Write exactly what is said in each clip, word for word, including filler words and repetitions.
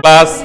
Class.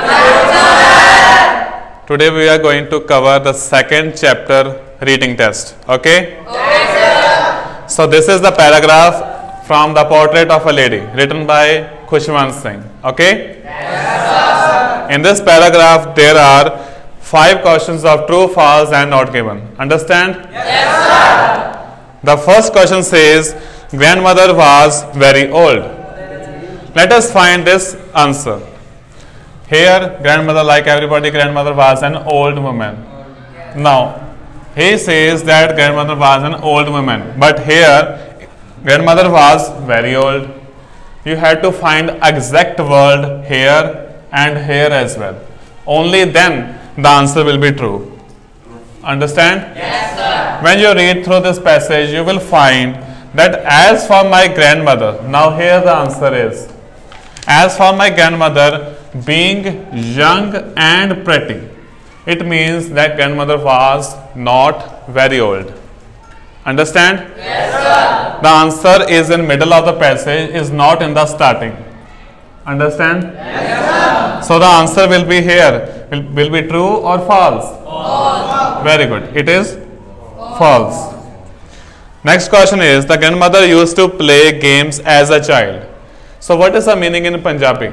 Today we are going to cover the second chapter reading test. Okay? Okay, sir. So this is the paragraph from the Portrait of a Lady written by Khushwant Singh. Okay? Yes, sir. In this paragraph there are five questions of true, false and not given. Understand? Yes, sir. The first question says grandmother was very old. Let us find this answer. Here grandmother, like everybody, grandmother was an old woman. Now he says that grandmother was an old woman, but here grandmother was very old. You have to find exact word here and here as well. Only then the answer will be true. Understand? Yes, sir. When you read through this passage, you will find that as for my grandmother, now here the answer is, as for my grandmother being young and pretty, it means that grandmother was not very old. Understand? Yes, sir. The answer is in middle of the passage, is not in the starting. Understand? Yes, sir. So the answer will be here. Will, will be true or false? False. Very good. It is false. Next question is, the grandmother used to play games as a child. So what is the meaning in Punjabi?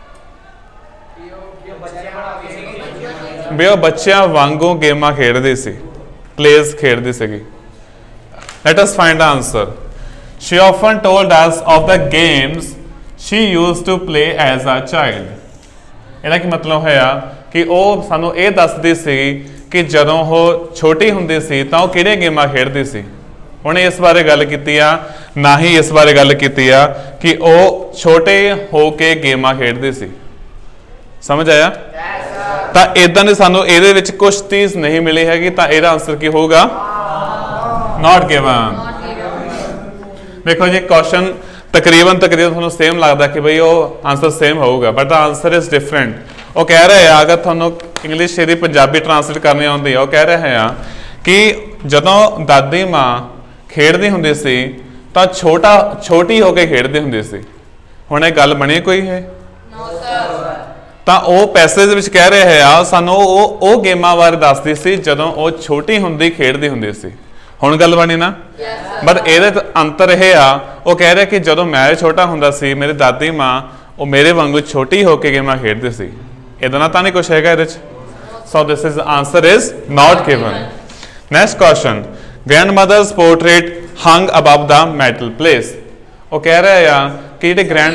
ਵੀ ਉਹ ਬੱਚਿਆਂ ਵਾਂਗੂ ਗੇਮਾਂ ਖੇਡਦੀ ਸੀ, plays ਖੇਡਦੀ ਸੀਗੀ. Let us find the answer. She often told us of the games she used to play as a child. ਇਹਦਾ ਕੀ ਮਤਲਬ ਹੋਇਆ ਕਿ ਉਹ ਸਾਨੂੰ ਇਹ ਦੱਸਦੀ ਸੀ ਕਿ ਜਦੋਂ ਉਹ ਛੋਟੀ ਹੁੰਦੀ ਸੀ ਤਾਂ ਉਹ ਕਿਹੜੀਆਂ ਗੇਮਾਂ ਖੇਡਦੀ ਸੀ. ਉਹਨੇ ਇਸ ਬਾਰੇ ਗੱਲ ਕੀਤੀ ਆ, ਨਾ ਹੀ ਇਸ ਬਾਰੇ ਗੱਲ ਕੀਤੀ ਆ ਕਿ ਉਹ ਛੋਟੇ ਹੋ ਕੇ ਗੇਮਾਂ ਖੇਡਦੀ ਸੀ. ਸਮਝ ਆਇਆ? ਤਾਂ ਇਦਾਂ ਦੀ ਸਾਨੂੰ ਇਹਦੇ ਵਿੱਚ ਕੁਝ ਚੀਜ਼ ਨਹੀਂ ਮਿਲੀ ਹੈਗੀ, ਤਾਂ ਇਹਦਾ ਆਨਸਰ ਕੀ ਹੋਊਗਾ? Not given. ਦੇਖੋ ਜੀ ਕੁਐਸਚਨ ਤਕਰੀਬਨ ਤਕਰੀਬਨ ਤੁਹਾਨੂੰ ਸੇਮ ਲੱਗਦਾ ਕਿ ਬਈ ਉਹ ਆਨਸਰ ਸੇਮ ਹੋਊਗਾ, but the answer is different. ਉਹ ਕਹਿ ਰਹੇ ਆ, ਅਗਰ ਤੁਹਾਨੂੰ ਇੰਗਲਿਸ਼ ਇਹਦੀ ਪੰਜਾਬੀ ਟ੍ਰਾਂਸਲੇਟ ਕਰਨੀ ਆਉਂਦੀ ਆ, ਉਹ ਕਹਿ ਰਹੇ ਆ ਕਿ ਜਦੋਂ ਦਾਦੀ ਮਾਂ ਖੇਡਦੀ ਹੁੰਦੀ ਸੀ ਤਾਂ ਛੋਟਾ ਛੋਟੀ ਹੋ ਕੇ ਖੇਡਦੀ ਹੁੰਦੀ ਸੀ. ਹੁਣ ਇਹ ਗੱਲ ਬਣੀ ਕੋਈ ਹੈ? ਤਾਂ ਉਹ ਪੈਸੇਜ ਦੇ ਵਿੱਚ ਕਹਿ ਰਹੇ ਆ ਸਾਨੂੰ ਉਹ ਉਹ ਗੇਮਾਂ ਬਾਰੇ ਦੱਸਦੀ ਸੀ ਜਦੋਂ ਉਹ ਛੋਟੀ ਹੁੰਦੀ ਖੇਡਦੀ ਹੁੰਦੀ ਸੀ. ਹੁਣ ਗੱਲ ਬਣੀ ਨਾ? ਬਟ ਇਹਦੇ ਅੰਤਰ ਇਹ ਆ, ਉਹ ਕਹਿ ਰਿਹਾ ਕਿ ਜਦੋਂ ਮੈਂ ਛੋਟਾ ਹੁੰਦਾ ਸੀ ਮੇਰੀ ਦਾਦੀ ਮਾਂ ਉਹ ਮੇਰੇ ਵਾਂਗੂ ਛੋਟੀ ਹੋ ਕੇ ਗੇਮਾਂ ਖੇਡਦੀ ਸੀ. ਇਹਦਾ ਨਾ ਤਾਂ ਨਹੀਂ ਕੁਛ ਹੈਗਾ ਇਹਦੇ 'ਚ. So this is answer is not given. Next question, grandmother's portrait hung above the mantel place. ਉਹ ਕਹਿ ਰਹੇ ਆ ਕਿ ਜਿਹੜੇ ਗ੍ਰੈਂਡ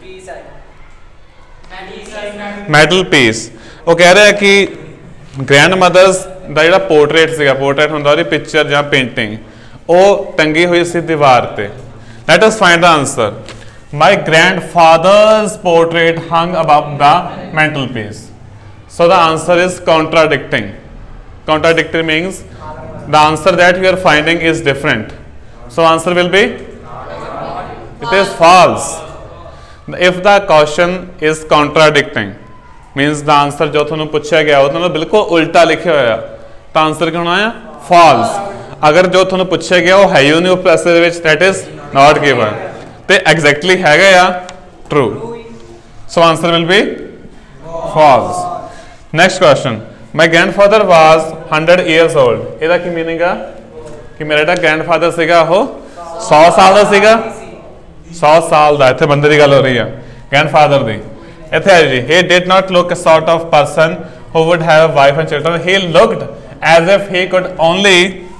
ਮੈਟਲ ਪੀਸ, ਉਹ ਕਹਿ ਰਿਹਾ ਕਿ ਗ੍ਰੈਂਡਮਦਰਸ ਦਾ ਜਿਹੜਾ ਪੋਰਟਰੇਟ ਸੀਗਾ, ਪੋਰਟਰੇਟ ਹੁੰਦਾ ਉਹਦੀ ਪਿਕਚਰ ਜਾਂ ਪੇਂਟਿੰਗ, ਉਹ ਟੰਗੀ ਹੋਈ ਸੀ ਦੀਵਾਰ ਤੇ. Let us find the answer. My grandfather's portrait hung above the mantelpiece. So the answer is contradicting. Contradicting means the answer that we are finding is different. So answer will be, it is false. If the question is contradicting means the answer जो ਤੁਹਾਨੂੰ ਪੁੱਛਿਆ ਗਿਆ ਉਹ ਤੁਹਾਨੂੰ ਬਿਲਕੁਲ ਉਲਟਾ ਲਿਖਿਆ ਹੋਇਆ, ਤਾਂ ਆਨਸਰ ਕੀ ਹੋਣਾ ਹੈ? false. ਅਗਰ ਜੋ ਤੁਹਾਨੂੰ ਪੁੱਛਿਆ ਗਿਆ ਉਹ ਹੈ ਹੀ ਨਹੀਂ ਉਸ ਪੈਸੇ ਦੇ ਵਿੱਚ, that is not given, ਤੇ exactly ਹੈਗਾ ਆ true. So answer will be false. Next question, my grandfather was one hundred years old. ਇਹਦਾ ਕੀ ਮੀਨਿੰਗ ਆ ਕਿ ਮੇਰਾ ਜਿਹੜਾ ਗ੍ਰੈਂਡਫਾਦਰ ਸੀਗਾ ਉਹ ਸੌ ਸਾਲ ਦਾ ਸੀਗਾ. ਸੌ ਸਾਲ ਦਾ ਇੱਥੇ ਬੰਦੇ ਦੀ ਗੱਲ ਹੋ ਰਹੀ ਆ, ਗ੍ਰੈਂਡਫਾਦਰ ਦੀ. ਇੱਥੇ ਆ ਜੀ, he did not look a sort of person who would have a wife and children. He looked as if he could only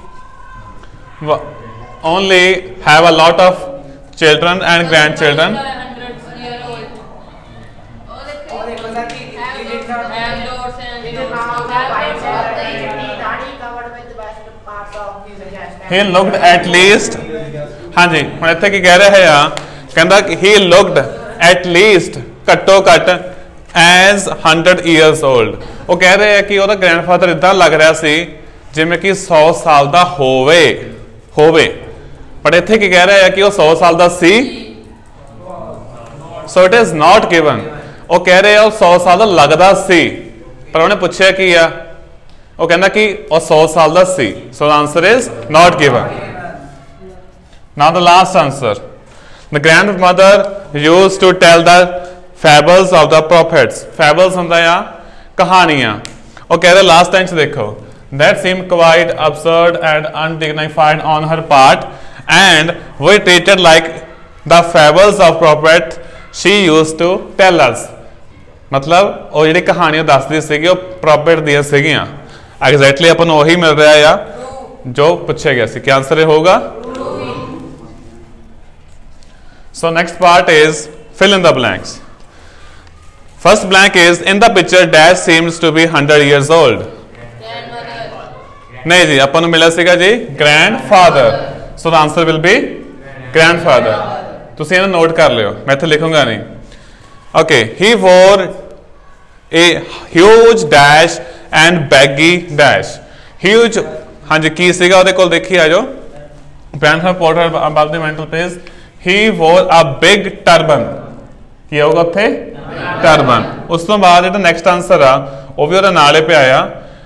only have a lot of children and grandchildren. He looked at least, ਹਾਂਜੀ ਹੁਣ ਇੱਥੇ ਕੀ ਕਹਿ ਰਿਹਾ ਆ, ਕਹਿੰਦਾ ਕਿ he looked at least ਘੱਟੋ ਘੱਟ as one hundred years old. ਉਹ ਕਹਿ ਰਹੇ ਆ ਕਿ ਉਹਦਾ ਗ੍ਰੈਂਡਫਾਦਰ ਇਦਾਂ ਲੱਗ ਰਿਹਾ ਸੀ ਜਿਵੇਂ ਕਿ ਸੌ ਸਾਲ ਦਾ ਹੋਵੇ ਹੋਵੇ ਪਰ ਇੱਥੇ ਕੀ ਕਹਿ ਰਿਹਾ ਆ ਕਿ ਉਹ ਸੌ ਸਾਲ ਦਾ ਸੀ. so it is not given. ਉਹ ਕਹਿ ਰਹੇ ਆ ਉਹ ਸੌ ਸਾਲ ਦਾ ਲੱਗਦਾ ਸੀ, ਪਰ ਉਹਨੇ ਪੁੱਛਿਆ ਕੀ ਆ, ਉਹ ਕਹਿੰਦਾ ਕਿ ਉਹ ਸੌ ਸਾਲ ਦਾ ਸੀ. so the answer is not given. Now the last answer, the grandmother used to tell the Fables of the prophets. Fables ਹੁੰਦਾ ਆ ਕਹਾਣੀਆਂ। ਉਹ ਕਹਿੰਦਾ ਲਾਸਟ ਟਾਈਮ 'ਚ ਦੇਖੋ that seemed quite absurd and undignified on her part and were treated like the fables of prophet she used to tell us. मतलब ਉਹ ਜਿਹੜੀ ਕਹਾਣੀਆਂ ਦੱਸਦੀ ਸੀਗੀ ਉਹ ਪ੍ਰੋਫੈਟ ਦੀਆਂ ਸੀਗੀਆਂ। ਐਗਜ਼ੈਕਟਲੀ ਆਪਾਂ ਨੂੰ ਉਹੀ ਮਿਲ ਰਿਹਾ ਆ ਜੋ ਪੁੱਛਿਆ ਗਿਆ ਸੀ। ਕੀ ਆਨਸਰ ਹੋਊਗਾ? So next part is fill in the blanks. First blank is in the picture dash seems to be one hundred years old. Grandmother. नहीं जी अपन ਨੂੰ मिला सीगा जी grandfather. So the answer will be grandfather. ਤੁਸੀਂ ਇਹਨੂੰ note ਕਰ ਲਿਓ, ਮੈਂ ਇੱਥੇ ਲਿਖੂੰਗਾ ਨਹੀਂ। Okay, he wore a huge dash and baggy dash. Huge ਹਾਂਜੀ ਕੀ ਸੀਗਾ ਉਹਦੇ ਕੋਲ ਦੇਖੀ ਆ ਜੋ Brantford Porter above the mantel piece. He wore a big turban. ਕੀ ਹੋਊਗਾ ਉੱਥੇ? Turban. ਉਸ ਤੋਂ ਬਾਅਦ ਜਿਹੜਾ ਨੈਕਸਟ ਆਨਸਰ ਆ ਉਹ ਵੀ ਉਹਦੇ ਨਾਲ ਹੀ ਪਿਆ ਆ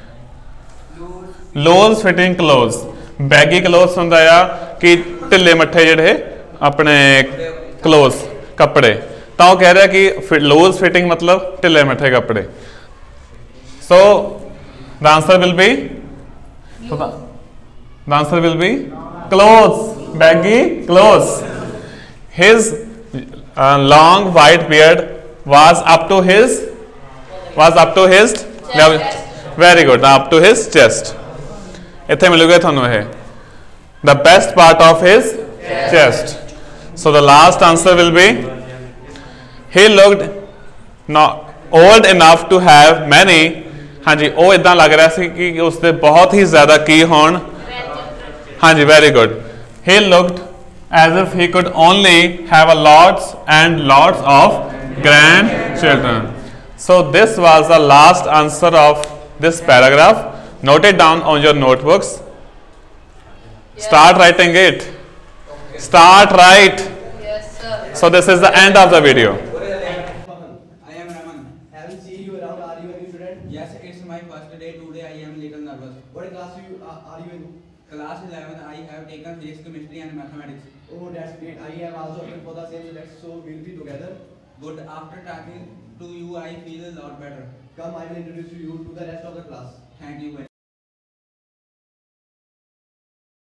loose fitting clothes. Baggy clothes ਹੁੰਦਾ ਆ ਕਿ ਢਿੱਲੇ ਮੱਠੇ ਜਿਹੜੇ ਆਪਣੇ clothes ਕੱਪੜੇ, ਤਾਂ ਉਹ ਕਹਿ ਰਿਹਾ ਕਿ loose fitting मतलब ਢਿੱਲੇ ਮੱਠੇ ਕੱਪੜੇ। So the answer will be so the, the answer will be clothes, baggy clothes. His uh, long white beard was up to his was up to his Chest. very good up to his chest. ਇੱਥੇ ਮਿਲੂਗਾ ਤੁਹਾਨੂੰ ਇਹ the best part of his Chest. chest. So the last answer will be he looked not old enough to have many. ਹਾਂਜੀ ਉਹ ਇਦਾਂ ਲੱਗ ਰਿਹਾ ਸੀ ਕਿ ਉਸਦੇ ਬਹੁਤ ਹੀ ਜ਼ਿਆਦਾ ਕੀ ਹੋਣ। ਹਾਂਜੀ very good. He looked as if he could only have a lots and lots of grandchildren. So this was the last answer of this paragraph. Note it down on your notebooks. Yes. Start writing it. Start write. Yes, sir. So this is the end of the video. I am Raman. Haven't seen you around. Are you a new student? Yes, it's my first day today. I am little nervous. What class you uh, are you in? Class eleven. I have taken physics, chemistry, and mathematics. Oh, that's great. I am also appearing for the same subject, so we'll be together. But after talking to you, I feel a lot better. Come, I will introduce you to the rest of the class. Thank you very